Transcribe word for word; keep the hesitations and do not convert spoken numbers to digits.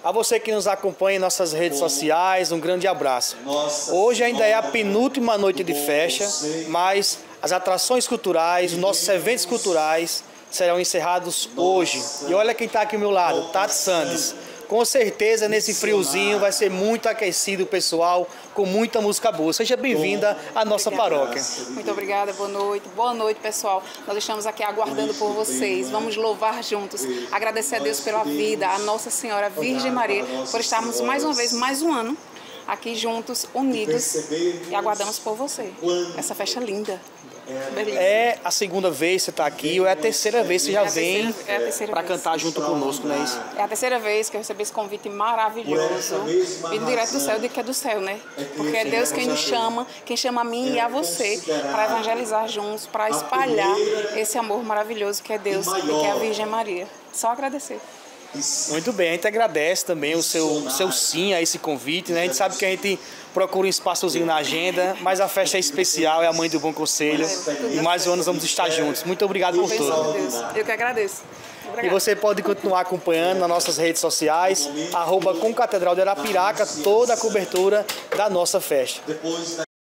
A você que nos acompanha em nossas redes sociais, um grande abraço. Hoje ainda é a penúltima noite de festa, mas as atrações culturais, os nossos eventos culturais serão encerrados hoje. E olha quem está aqui ao meu lado, Tati Sandes. Com certeza, nesse friozinho, vai ser muito aquecido o pessoal, com muita música boa. Seja bem-vinda à nossa paróquia. Muito obrigada, boa noite. Boa noite, pessoal. Nós estamos aqui aguardando por vocês. Vamos louvar juntos, agradecer a Deus pela vida, a Nossa Senhora Virgem Maria, por estarmos mais uma vez, mais um ano, aqui juntos, unidos, e aguardamos por você. Essa festa linda. Beleza. É a segunda vez que você está aqui ou é a terceira vez que você já É vem é para cantar junto conosco, não é isso? É a terceira vez que eu recebi esse convite maravilhoso, vindo direto do céu, de que é do céu, né? Porque é Deus quem nos chama, quem chama a mim e a você para evangelizar juntos, para espalhar esse amor maravilhoso que é Deus e que é a Virgem Maria. Só agradecer. Muito bem, a gente agradece também o seu, o seu sim a esse convite, né? A gente sabe que a gente procura um espaçozinho na agenda, mas a festa é especial, é a Mãe do Bom Conselho, e mais um ano vamos estar juntos. Muito obrigado por tudo. Eu que agradeço. Obrigada. E você pode continuar acompanhando nas nossas redes sociais, arroba com Catedral de Arapiraca, toda a cobertura da nossa festa.